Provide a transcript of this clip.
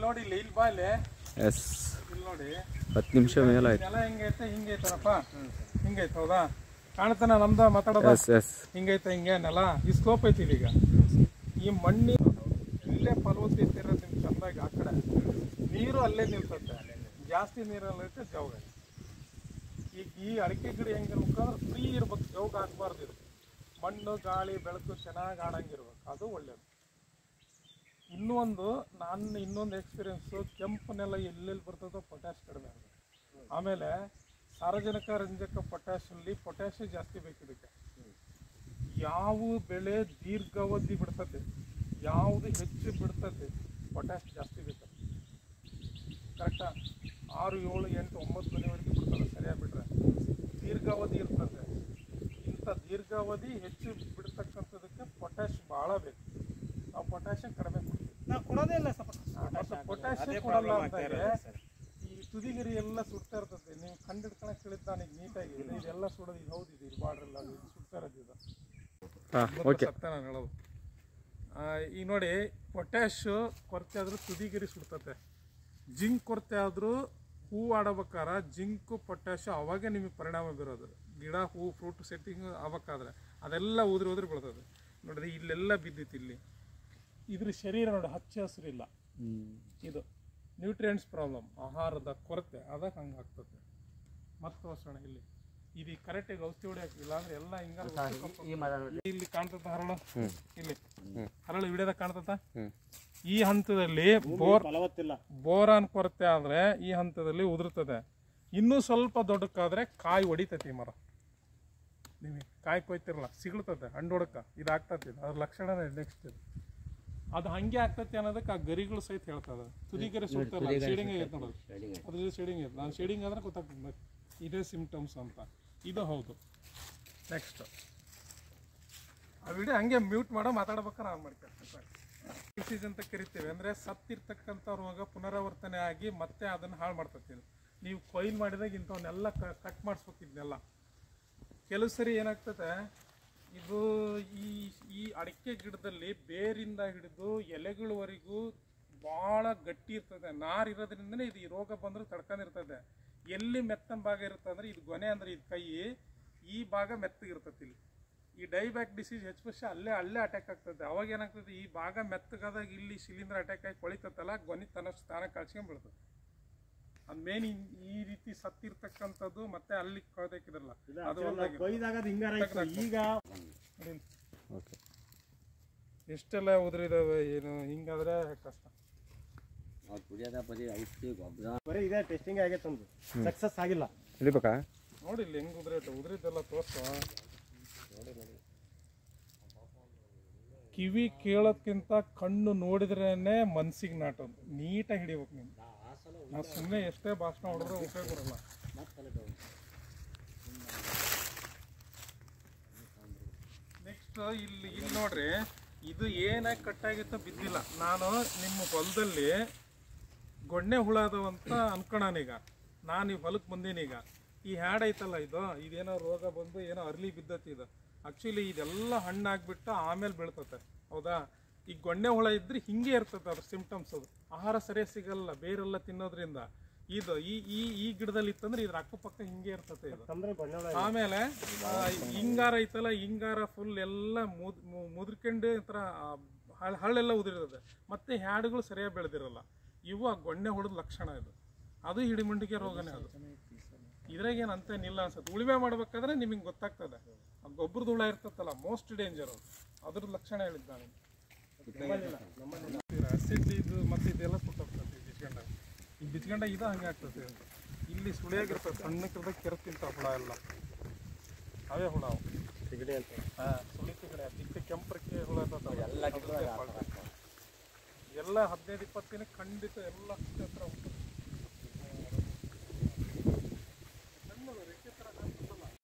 ನೋಡಿ ಇಲ್ಲಿ ಬಾ ಇಲ್ಲಿ. ಎಸ್ ಇಲ್ಲಿ ನೋಡಿ 10 ನಿಮಿಷ ಮೇಲೆ ಆಯ್ತು. ನೆಲ ಹೆಂಗೈತೆ ಹಿಂಗೈತನಪ್ಪ, ಹಿಂಗೈತೆ ಹೌದಾ? ಕಾಣ್ತಾನ ನಮ್ದ ಮಾತಾಡೋದು? ಹಿಂಗೈತೆ ಹಿಂಗೆ ನೆಲ. ಈ ಸ್ಲೋಪ್ ಐತಿ ಈಗ. ಈ ಮಣ್ಣಿ ಇಲ್ಲೇ ಫಲವತ್ತತೆ ಇರೋದು ನಿಮ್ಗೆ ಚಂದಾಗಿ. ಆ ಕಡೆ ನೀರು ಅಲ್ಲೇ ನಿಲ್ತತ್ತೆ, ಜಾಸ್ತಿ ನೀರಲ್ಲೈತೆ ಜೌಗ. ಈಗ ಈ ಅಡಿಕೆ ಗಿಡ ಹೆಂಗಿರ್ಬೇಕಂದ್ರೆ ಫ್ರೀ ಇರ್ಬೇಕು, ಜೌಗ ಹಾಕ್ಬಾರ್ದು. ಇದು ಮಣ್ಣು ಗಾಳಿ ಬೆಳಕು ಚೆನ್ನಾಗಿ ಆಡಂಗಿರ್ಬೇಕು, ಅದು ಒಳ್ಳೇದು. ಇನ್ನೊಂದು ಎಕ್ಸ್ಪೀರಿಯನ್ಸು, ಕೆಂಪು ನೆಲ ಎಲ್ಲೆಲ್ಲಿ ಬರ್ತದೋ ಪೊಟ್ಯಾಶ್ ಕಡಿಮೆ ಆಗುತ್ತೆ. ಆಮೇಲೆ ಸಾರಜನಕ ರಂಜಕ ಪೊಟ್ಯಾಶಲ್ಲಿ ಪೊಟ್ಯಾಶ್ ಜಾಸ್ತಿ ಬೇಕು ಇದಕ್ಕೆ. ಯಾವ ಬೆಳೆ ದೀರ್ಘಾವಧಿ ಬಿಡ್ತದೆ, ಯಾವುದು ಹೆಚ್ಚು ಬಿಡ್ತದೆ, ಪೊಟ್ಯಾಶ್ ಜಾಸ್ತಿ ಬೇಕು. ಕರೆಕ್ಟಾ? 6, 7, 8, 9 ಮನೆವರೆಗೆ ಬಿಡ್ತದೆ ಸರಿಯಾಗಿ ಬಿಟ್ರೆ. ದೀರ್ಘಾವಧಿ ಇರ್ತದೆ. ಇಂಥ ದೀರ್ಘಾವಧಿ ಹೆಚ್ಚು ಬಿಡ್ತಕ್ಕಂಥದಕ್ಕೆ ಪೊಟ್ಯಾಶ್ ಭಾಳ ಬೇಕು. ನಾವು ಪೊಟ್ಯಾಶ್ ಕಡಿಮೆ ಕೊಡ್ತೀವಿ. ನಾವು ಕೊಡೋದೇ ಇಲ್ಲ ಪೊಟ್ಯಾಶ್ ಕೊಡಲ್ಲ ಅಂತಾಗೆ ಈ ತುದಿಗಿರಿ ಎಲ್ಲ ಸುಡ್ತಾ ಇರ್ತದೆ. ನೀವು ಕಂಡಿಡ್ಕೊಳಕ್ ಕೇಳಿದ್ ನನಗೆ ನೀಟಾಗಿ ಇದೆಲ್ಲ ಸುಡೋದು. ಇದು ಹೌದು, ಇದು ಬಾರ್ಡ್ರಲ್ಲ, ಇದು ಸುಡ್ತಾ ಇರೋದು. ಇದು ಸತ್ಯ ನಾನು ಹೇಳೋದು. ಈಗ ನೋಡಿ, ಪೊಟ್ಯಾಶ್ ಕೊರತೆ ಆದರೂ ತುದಿಗಿರಿ ಸುಡ್ತತೆ. ಜಿಂಕ್ ಕೊರತೆ ಆದರೂ ಹೂ ಆಡಬೇಕಾದ್ರೆ ಜಿಂಕು ಪೊಟ್ಯಾಶ್ ಅವಾಗೇ ನಿಮಗೆ ಪರಿಣಾಮ ಬೀರೋದು. ಗಿಡ ಹೂ ಫ್ರೂಟ್ ಸೆಟ್ಟಿಂಗ್ ಆಗ್ಬೇಕಾದ್ರೆ ಅದೆಲ್ಲ ಉದುರಿ ಬೀಳ್ತದೆ. ನೋಡ್ರಿ ಇಲ್ಲೆಲ್ಲ ಬಿದ್ದಿತ್ತು. ಇಲ್ಲಿ ಇದ್ರ ಶರೀರ ನೋಡಿ ಹಚ್ಚ ಹಸಿರಿಲ್ಲ. ಇದು ನ್ಯೂಟ್ರಿಯೆಂಟ್ಸ್ ಪ್ರಾಬ್ಲಮ್, ಆಹಾರದ ಕೊರತೆ, ಅದಕ್ಕೆ ಹಂಗೆ ಆಗ್ತದೆ. ಮತ್ತು ಹೊಸಣ ಇಲ್ಲಿ ಇದು ಕರೆಕ್ಟಾಗಿ ಔಷಧಿ ಹೊಡಿಯಾಕಿಲ್ಲ ಅಂದ್ರೆ ಎಲ್ಲ ಹಿಂಗ. ಇಲ್ಲಿ ಕಾಣ್ತದ ಹರಳು, ಇಲ್ಲಿ ಹರಳು ವಿಡಿಯೋದಾಗ ಕಾಣ್ತದ. ಈ ಹಂತದಲ್ಲಿ ಬೋರಾನ್ ಕೊರತೆ ಆದ್ರೆ ಈ ಹಂತದಲ್ಲಿ ಉದುರ್ತದೆ. ಇನ್ನೂ ಸ್ವಲ್ಪ ದೊಡ್ಡಕ್ಕಾದ್ರೆ ಕಾಯಿ ಹೊಡಿತೈತಿ ಮರ. ನಿಮಗೆ ಕಾಯಿ ಕೊಯ್ತಿರಲ್ಲ, ಸಿಗ್ತದೆ ಹಣ್ಣು ಹೊಡಕ. ಇದು ಆಗ್ತತಿ, ಅದ್ರ ಲಕ್ಷಣನೇ ನೆಕ್ಸ್ಟ್. ಅದು ಹಂಗೆ ಆಗ್ತತಿ ಅನ್ನೋದಕ್ಕೆ ಆ ಗರಿಗಳು ಸಹಿತ ಹೇಳ್ತದೆ. ತುದಿಗರಿ ಸುಡ್ತಾರಲ್ಲ, ಶೇಡಿಂಗ್ ಆಗೈತೆ ನೋಡೋದು. ಅದ್ರಲ್ಲಿ ಶೇಡಿಂಗ್ ಐತೆ. ನಾನು ಶೇಡಿಂಗ್ ಆದ್ರೆ ಗೊತ್ತಾಗ್ತದೆ ಇದೇ ಸಿಂಪ್ಟಮ್ಸ್ ಅಂತ. ಇದು ಹೌದು. ನೆಕ್ಸ್ಟ್ ಆ ವಿಡಿಯೋ ಹಂಗೆ ಮ್ಯೂಟ್ ಮಾಡೋ ಮಾತಾಡ್ಬೇಕಾರೆ ಆನ್ ಮಾಡ್ಕೊಳ್ತೀನಿ. ಡಿಸೀಸ್ ಅಂತ ಕರಿತೇವೆ. ಅಂದರೆ ಸತ್ತಿರ್ತಕ್ಕಂಥ ರೋಗ ಪುನರಾವರ್ತನೆ ಆಗಿ ಮತ್ತೆ ಅದನ್ನು ಹಾಳು ಮಾಡ್ತತಿ. ನೀವು ಕೊಯ್ಲು ಮಾಡಿದಾಗ ಇಂಥವನ್ನೆಲ್ಲ ಕಟ್ ಮಾಡಿಸ್ಬೇಕಿದ್ನೆಲ್ಲ. ಕೆಲವು ಸರಿ ಏನಾಗ್ತದೆ, ಇದು ಈ ಅಡಿಕೆ ಗಿಡದಲ್ಲಿ ಬೇರಿಂದ ಹಿಡಿದು ಎಲೆಗಳವರೆಗೂ ಭಾಳ ಗಟ್ಟಿ ಇರ್ತದೆ. ನಾರು ಇರೋದ್ರಿಂದನೇ ಇದು ಈ ರೋಗ ಬಂದರೂ ತಡ್ಕೊಂಡಿರ್ತದೆ. ಎಲ್ಲಿ ಮೆತ್ತನ ಭಾಗ ಇರುತ್ತೆ ಅಂದರೆ ಇದು ಗೊನೆ ಅಂದರೆ ಇದು ಕೈ, ಈ ಭಾಗ ಮೆತ್ತಗಿರ್ತದೆ. ಇಲ್ಲಿ ಈ ಡೈಬ್ಯಾಕ್ ಡಿಸೀಸ್ ಹೆಚ್ಚು ಅಲ್ಲೇ ಅಟ್ಯಾಕ್ ಆಗ್ತದೆ. ಅವಾಗ ಏನಾಗ್ತದೆ, ಈ ಭಾಗ ಮೆತ್ತಗಾದಾಗ ಇಲ್ಲಿ ಶಿಲೀಂಧ್ರ ಅಟ್ಯಾಕ್ ಆಗಿ ಕೊಳಿತತ್ತಲ್ಲ, ಗೊನೆ ತನ್ನ ಸ್ಥಾನ ಕಳ್ಸ್ಕೊಂಡ್ಬಿಡ್ತದೆ. ಅದು ಮೇನ್ ಈ ರೀತಿ ಸತ್ತಿರ್ತಕ್ಕಂಥದ್ದು ಮತ್ತೆ ಅಲ್ಲಿ ಕಳ್ದಾಕಿದ್ರಲ್ಲ, ಅದು ಈಗ ಎಷ್ಟೆಲ್ಲ ಉದುರಿದಾವೆ. ಏನು ಹಿಂಗಾದ್ರೆ ಕಷ್ಟ. ಇದೇ ಟೆಸ್ಟಿಂಗ್ ಆಗೈತೆ, ಒಂದು ಸಕ್ಸಸ್ ಆಗಿಲ್ಲ. ನೋಡಿ ಇಲ್ಲಿ ಹೆಂಗ್ ಉದುರಿದ್ದೆಲ್ಲ ತೋರ್ಸ. ಕಿವಿ ಕೇಳೋದ್ಕಿಂತ ಕಣ್ಣು ನೋಡಿದ್ರೇನೆ ಮನ್ಸಿಗೆ ನಾಟೋದು. ನೀಟಾಗಿ ಹಿಡಿಬೇಕು ನೀವು. ನಾವು ಸುಮ್ಮನೆ ಎಷ್ಟೇ ಭಾಷಣ ಹೊಡೆದ್ರೆ ಉಪಯೋಗ ಬರಲ್ಲ. ನೆಕ್ಸ್ಟ್ ಇಲ್ಲಿ ನೋಡ್ರಿ, ಇದು ಏನಾಗಿ ಕಟ್ಟಾಗಿತ್ತೋ ಬಿದ್ದಿಲ್ಲ. ನಾನು ನಿಮ್ಮ ಹೊಲದಲ್ಲಿ ಗೊಣ್ಣೆ ಹುಳ ಅದಾವ ಅಂತ ಅನ್ಕೊಳೀಗ. ನಾನು ಈ ಹೊಲಕ್ಕೆ ಬಂದೀನೀಗ. ಈ ಹ್ಯಾಡ್ ಐತಲ್ಲ, ಇದೇನೋ ರೋಗ ಬಂದು ಏನೋ ಅರ್ಲಿ ಬಿದ್ದತಿ. ಇದು ಆ್ಯಕ್ಚುಲಿ ಇದೆಲ್ಲ ಹಣ್ಣಾಗ್ಬಿಟ್ಟು ಆಮೇಲೆ ಬೀಳ್ತತೆ, ಹೌದಾ? ಈ ಗೊಣ್ಣೆ ಹುಳ ಇದ್ರೆ ಹಿಂಗೆ ಇರ್ತದೆ ಅದ್ರ ಸಿಂಪ್ಟಮ್ಸ್. ಅದು ಆಹಾರ ಸರಿಯಾಗಿ ಸಿಗಲ್ಲ, ಬೇರೆಲ್ಲ ತಿನ್ನೋದ್ರಿಂದ. ಇದು ಈ ಗಿಡದಲ್ಲಿ ಇತ್ತಂದ್ರೆ ಇದ್ರ ಅಕ್ಕಪಕ್ಕ ಹಿಂಗೆ ಇರ್ತದೆ ಇದು. ಆಮೇಲೆ ಹಿಂಗಾರ ಐತಲ್ಲ, ಹಿಂಗಾರ ಫುಲ್ ಎಲ್ಲ ಮುದ್ರಕೊಂಡು ಒಂಥರ ಹಳ್ಳೆಲ್ಲ ಉದುರಿರ್ತದೆ. ಮತ್ತೆ ಹ್ಯಾಡ್ಗಳು ಸರಿಯಾಗಿ ಬೆಳೆದಿರಲ್ಲ. ಇವು ಆ ಗೊಣ್ಣೆ ಹುಳದ ಲಕ್ಷಣ. ಇದು ಅದು ಹಿಡಿಮುಂಡಿಗೆ ರೋಗನೇ. ಅದು ಇದ್ರಾಗೇನು ಅಂತೇನಿಲ್ಲ ಅನ್ಸುತ್ತೆ. ಉಳುಮೆ ಮಾಡ್ಬೇಕಾದ್ರೆ ನಿಮಗೆ ಗೊತ್ತಾಗ್ತದೆ. ಗೊಬ್ಬರದ ಹುಳ ಇರ್ತತ್ತಲ್ಲ, ಮೋಸ್ಟ್ ಡೇಂಜರ್. ಅದ್ರದ್ದು ಲಕ್ಷಣ ಹೇಳಿದ್ದು ನಾನು. ಆಸಿಡ್ ಇದು ಮತ್ತೆ ಇದೆಲ್ಲ ಸುಟ್ಟೋಗ್ತದೆ ಬಿಚ್ಕೊಂಡಾಗ. ಈ ಬಿಚ್ಕೊಂಡಾಗ ಇದು ಹಂಗೆ ಆಗ್ತದೆ. ಇಲ್ಲಿ ಸುಳಿಯಾಗಿರ್ತದೆ, ಸಣ್ಣಕ್ಕಿರ್ದಾಗ ಕೆರೆತಿಂತ ಹುಳ ಎಲ್ಲ ಅವೇ ಹುಳ. ಅವು ಸಿಗಡಿ ಅಂತ. ಸುಳಿ ಸಿಗಡಿ. ದಿಕ್ಕ ಕೆಂಪರಕ್ಕೆ ಹುಳ ಎಲ್ಲ 15-20 ದಿನ ಖಂಡಿತ ಎಲ್ಲ ಹತ್ರ